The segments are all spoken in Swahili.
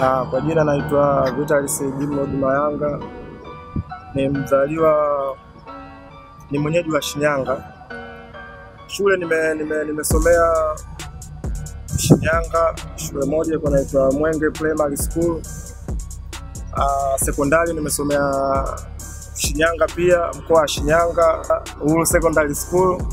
Kwa jina naitwa Vitalis Jimrod Mayanga. Ni mwenyeji wa Shinyanga. Shule nimesomea Shinyanga, shule moja inaitwa Mwenge Primary School. Sekondari nimesomea Shinyanga pia, mkoa wa Shinyanga, Uhuru Secondary School.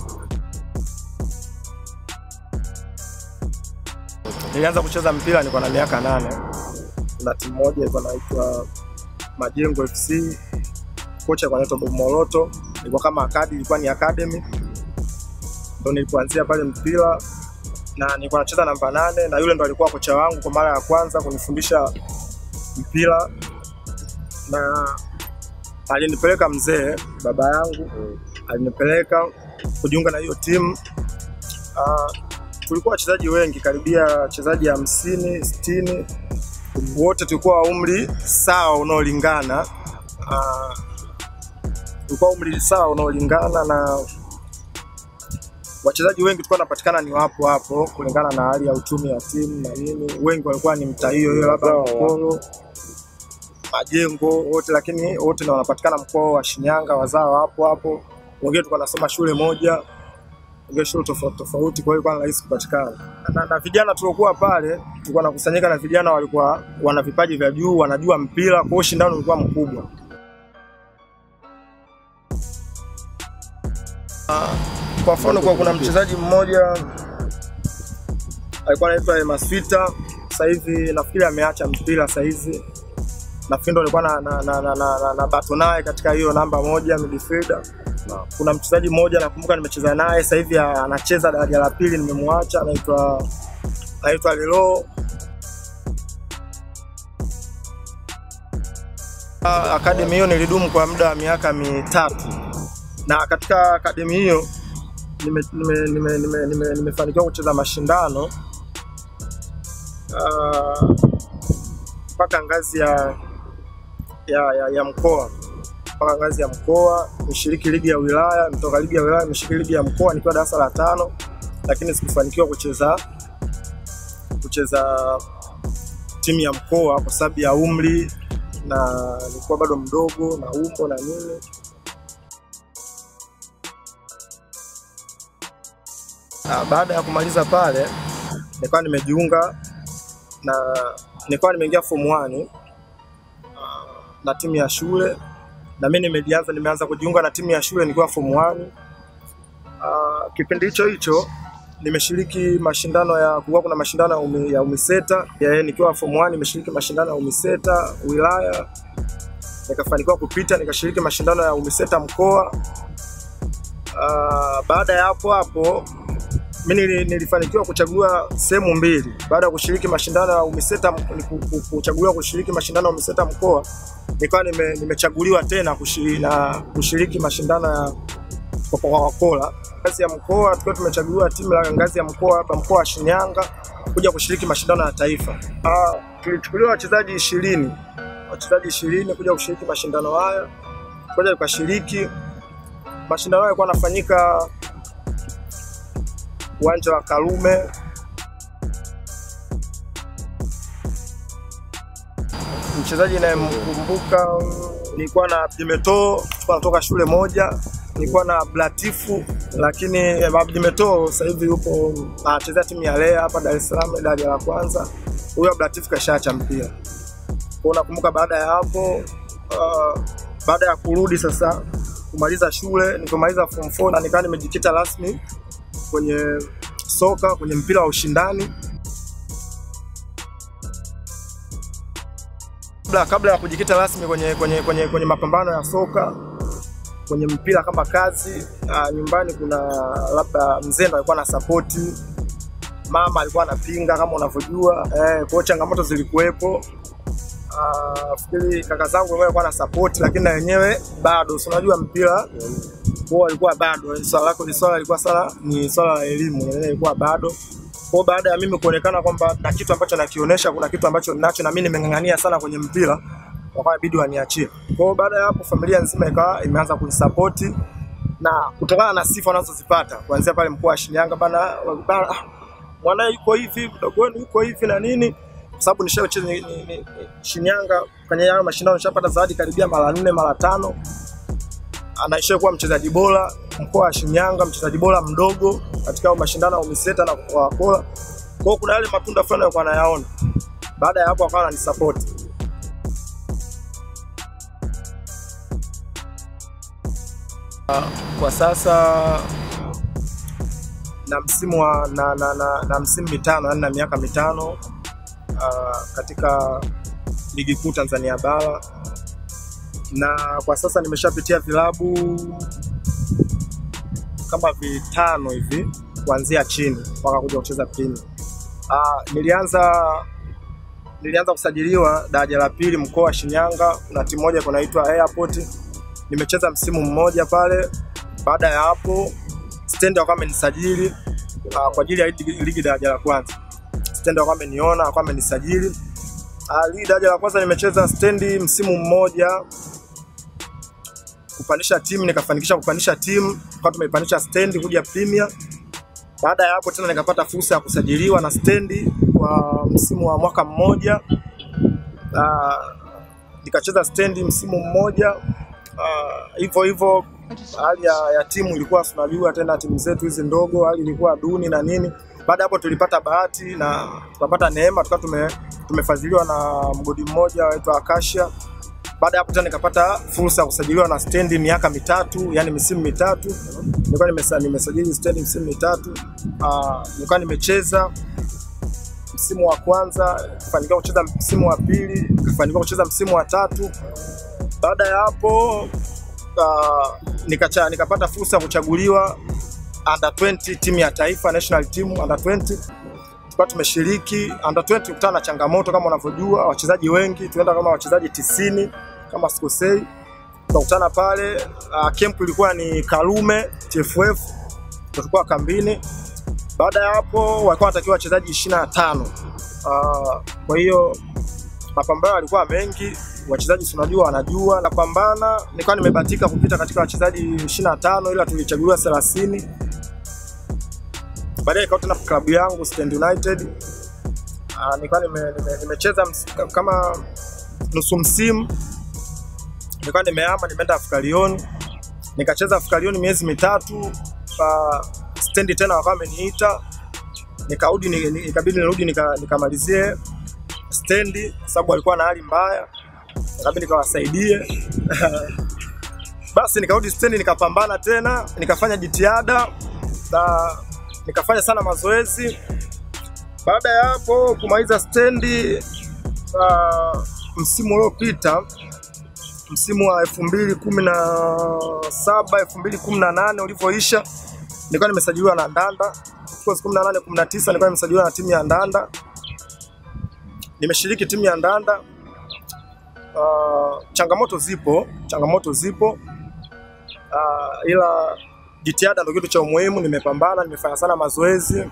Nilianza kucheza mpira nilikuwa na miaka 8. Na timu moja inaitwa Majengo FC. Kocha anaitwa Bob Moroto. Ilikuwa kama academy, ilikuwa ni academy. Ndio nilipoanzia pale mpira na nilikuwa nacheza namba 8 na yule ndo alikuwa kocha wangu kwa mara ya kwanza kunifundisha mpira. Na alinipeleka mzee, baba yangu alinipeleka kujiunga na hiyo timu. Tulikuwa wachezaji wengi, karibia wachezaji 50, 60. Wote tulikuwa umri sawa unaolingana. Tulikuwa umri sawa unaolingana na wachezaji wengi tulikuwa napatikana ni hapo kulingana na hali ya uchumi ya timu na nini. Wengi walikuwa ni mtaa hiyo labda Mkolo, Majengo wote, lakini wote na wanapatikana mkoa wa Shinyanga, wazao hapo. Wengine tulikuwa nasoma shule moja, wengine shule tofauti, kwa hiyo kwa rahisi kupatikana. Na vijana tulikuwa pale, tulikuwa nakusanyika na vijana walikuwa wana vipaji vya juu, wanajua mpira, kwa hiyo shindano lilikuwa mkubwa. Kwa mfano kuna mchezaji mmoja alikuwa anaitwa Maswita, sasa hivi nafikiri ameacha mpira sasa hivi. Nafikiri ndo alikuwa na bato naye katika hiyo namba 1 midfielder. Kuna mchezaji mmoja nakumbuka nimecheza naye sasa hivi anacheza daraja la pili, nimemwacha, anaitwa Lelo. Academy hiyo nilidumu kwa muda wa miaka 3. Na katika academy hiyo nimefanikiwa kucheza mashindano mpaka ngazi ya mkoa. Mpaka ngazi ya mkoa, nishiriki ligi ya wilaya, nitoka ligi ya wilaya nishiriki ligi ya mkoa nikiwa darasa la 5, lakini sikufanikiwa kucheza timu ya mkoa kwa sababu ya umri na nilikuwa bado mdogo na umbo na nini. Baada ya kumaliza pale nilikuwa nimejiunga na nilikuwa nimeingia form 1 na timu ya shule, na mimi nimeanza kujiunga na timu ya shule nikiwa form 1. Kipindi hicho nimeshiriki mashindano kuna mashindano ya UMISETA nikiwa form 1. Nimeshiriki mashindano ya UMISETA wilaya, nikafanikiwa kupita, nikashiriki mashindano ya UMISETA mkoa. Baada ya hapo mimi nilifanikiwa kuchagua sehemu 2. Baada ya kushiriki mashindano ya UMISETA, kuchaguliwa kushiriki mashindano ya UMISETA mkoa, nikawa nimechaguliwa tena kushiriki mashindano ya Coca-Cola. Ngazi ya mkoa tulikuwa tumechaguliwa timu la ngazi ya mkoa hapa mkoa wa Shinyanga kuja kushiriki mashindano ya taifa. Tulichukuliwa wachezaji 20. Wachezaji 20 kuja kushiriki mashindano haya. Tukaja tukashiriki. Mashindano haya yalikuwa yanafanyika uwanja wa Karume. Mchezaji ninayemkumbuka nilikuwa na Abdimeto, kutoka shule moja. Nilikuwa na Blatifu, lakini Abdimeto sasa hivi yupo anachezea timu ya Lea hapa Dar es Salaam daraja la kwanza. Huyo Blatifu kashaacha mpira. Kwa nakumbuka baada ya hapo baada ya kurudi sasa kumaliza shule, nilipomaliza form 4 na nikawa nimejikita rasmi kwenye soka, kwenye mpira wa ushindani. Kabla ya kujikita rasmi kwenye mapambano ya soka, kwenye mpira kama kazi, nyumbani kuna labda mzee ndo alikuwa na support, mama alikuwa anapinga kama unavyojua, kwa changamoto zilikuwepo. Fikiri kaka zangu walikuwa na support, lakini na wenyewe bado unajua mpira kwa alikuwa bado swala lako ni swala la elimu, ilikuwa bado. Kwa baada ya mimi kuonekana kwamba na kitu ambacho nakionyesha, kuna kitu ambacho ninacho na mimi nimengangania sana kwenye mpira, wakabidi waniachie. Kwa baada ya hapo familia nzima ikawa imeanza kunisupport, na kutokana na sifa wanazozipata kuanzia pale mkoa wa Shinyanga, bana mwanae yuko hivi, mdogo wenu yuko hivi na nini, kwa sababu nishacheza Shinyanga kwenye haya mashindano, nishapata zawadi karibia mara 4 mara 5. Anaisha kuwa mchezaji bora mkoa wa Shinyanga, mchezaji bora mdogo katika mashindano ya UMISETA na Coca-Cola. Kwa kuna yale matunda fulani yalikuwa nayaona. Baada ya hapo akawa ananisupport. Kwa sasa na msimu wa na msimu mitano, yani na miaka mitano katika ligi kuu Tanzania bara, na kwa sasa nimeshapitia vilabu kama 5 hivi kuanzia chini mpaka kuja kucheza Premier. Nilianza kusajiliwa daraja la pili mkoa wa Shinyanga na timu moja inaitwa Airport. Nimecheza msimu mmoja pale. Baada ya hapo Stand wakawa amenisajili kwa ajili ya ligi daraja la kwanza. Stand wakawa ameniona, wakawa amenisajili. Ligi daraja la kwanza nimecheza Stand msimu mmoja, kupandisha timu, nikafanikisha kupandisha timu, kwa tumepandisha Stand kuja Premier. Baada ya hapo tena nikapata fursa ya kusajiliwa na Stand kwa msimu wa mwaka mmoja. Nikacheza Stand msimu mmoja. Hivyo hali ya timu ilikuwa tunajua tena timu zetu hizi ndogo hali ilikuwa duni na nini. Baada hapo tulipata bahati na tukapata neema, tukawa tumefadhiliwa na mgodi mmoja anaitwa Acacia. Baada hapo tena nikapata fursa ya kusajiliwa na Stand miaka mitatu, yani misimu mitatu. Nilikuwa nimesajili Stand misimu mitatu. Nilikuwa nimecheza msimu wa kwanza, kufanikiwa kucheza msimu wa pili, kufanikiwa kucheza msimu wa tatu. Baada ya hapo nikapata fursa ya kuchaguliwa under 20 timu ya taifa, national team under 20. Tulikuwa tumeshiriki under 20, kukutana na changamoto kama unavyojua, wachezaji wengi, tuenda kama wachezaji 90 kama sikosei. Tukakutana pale, camp ilikuwa ni Karume TFF, tulikuwa kambini. Baada ya hapo walikuwa wanatakiwa wachezaji 25. Kwa hiyo mapambano yalikuwa mengi, wachezaji tunajua wanajua na pambana. Nilikuwa nimebahatika kupita katika wachezaji 25 ila tulichaguliwa 30. Baadaye ikawa tena klabu yangu Stand United. Nilikuwa nimecheza kama nusu msimu. Nilikuwa nimehama nimeenda Afrika Lyon. Nikacheza Afrika Lyon miezi mitatu. Stand tena wakawa wameniita. Ikabidi nirudi nikamalizie Stand sababu alikuwa na hali mbaya. Nikabidi nikawasaidie. Basi nikarudi Stand nikapambana tena, nikafanya jitihada na nikafanya sana mazoezi. Baada ya hapo kumaliza Stand msimu uliopita, msimu wa 2017 2018 ulivyoisha, nilikuwa nimesajiliwa na Ndanda. Kwa 18 19 nilikuwa nimesajiliwa na timu ya Ndanda. Nimeshiriki timu ya Ndanda. Changamoto zipo. Ila jitihada ndio kitu cha muhimu. Nimepambana, nimefanya sana mazoezi.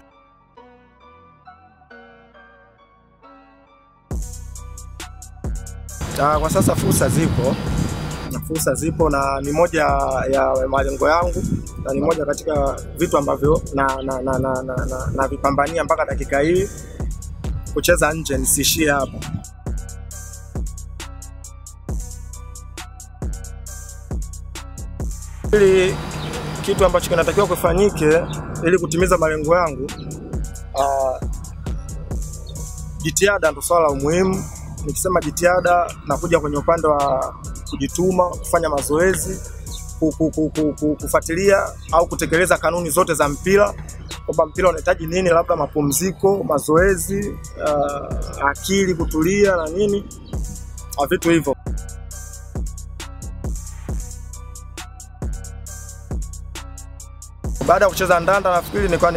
Kwa sasa fursa zipo na ni moja ya malengo yangu na ni moja katika vitu ambavyo na vipambania mpaka dakika hii, kucheza nje, nisishie hapa. Ili kitu ambacho kinatakiwa kufanyike ili kutimiza malengo yangu, jitihada ndio swala muhimu. Nikisema jitihada nakuja kwenye upande wa kujituma, kufanya mazoezi, kufuatilia au kutekeleza kanuni zote za mpira, kwamba mpira unahitaji nini, labda mapumziko, mazoezi, akili kutulia na nini, vitu hivyo. Baada ya kucheza Ndanda nafikiri nilikuwa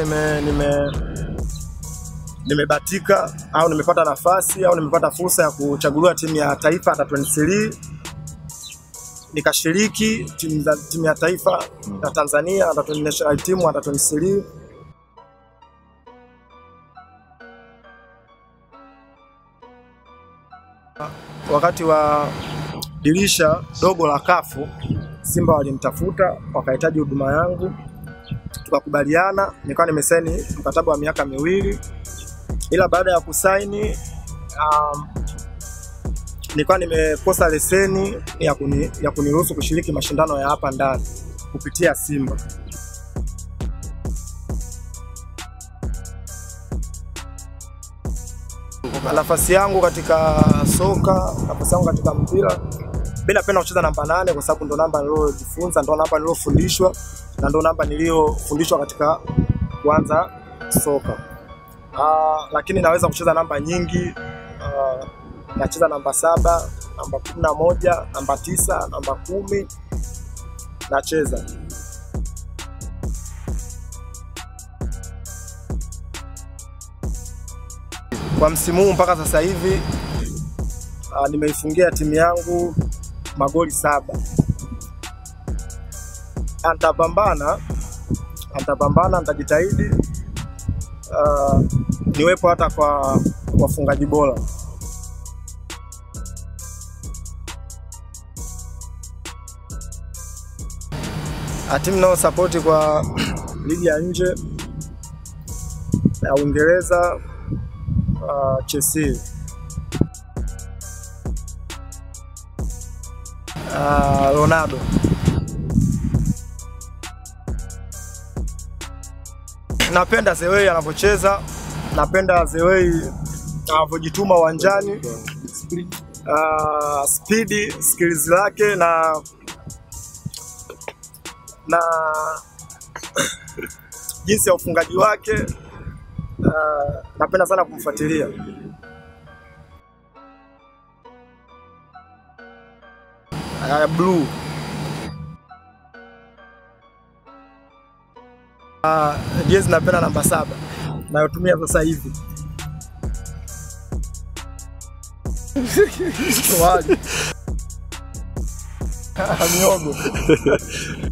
nimebahatika au nimepata nafasi au nimepata fursa ya kuchaguliwa timu ya taifa under 23. Nikashiriki timu ya taifa ya Tanzania under 20 national team under 23. Wakati wa dirisha dogo la kafu, Simba walinitafuta wakahitaji huduma yangu. Tukakubaliana, nilikuwa nimesaini mkataba wa miaka 2. Ila baada ya kusaini nilikuwa nimekosa leseni ya kuniruhusu kushiriki mashindano ya hapa ndani kupitia Simba. Nafasi yangu katika soka, nafasi yangu katika mpira, mimi napenda kucheza namba 8 kwa sababu ndo namba niliyojifunza, ndo namba niliyofundishwa na ndo namba niliyofundishwa katika kuanza soka. Lakini naweza kucheza namba nyingi. Nacheza namba 7, namba 11, namba 9, namba 10 nacheza. Kwa msimu huu mpaka sasa hivi nimeifungia timu yangu magoli 7. Nitapambana, nitajitahidi niwepo hata kwa wafungaji bora. Timu nao support kwa ligi ya nje ya Uingereza, Chelsea. Ronaldo. Napenda the way anapocheza, napenda the way anapojituma uwanjani, speed, skills zake na jinsi ya ufungaji wake. Napenda sana kumfuatilia. Blue. Jezi napenda namba 7. Nayotumia sasa hivi. Waje. Miogo.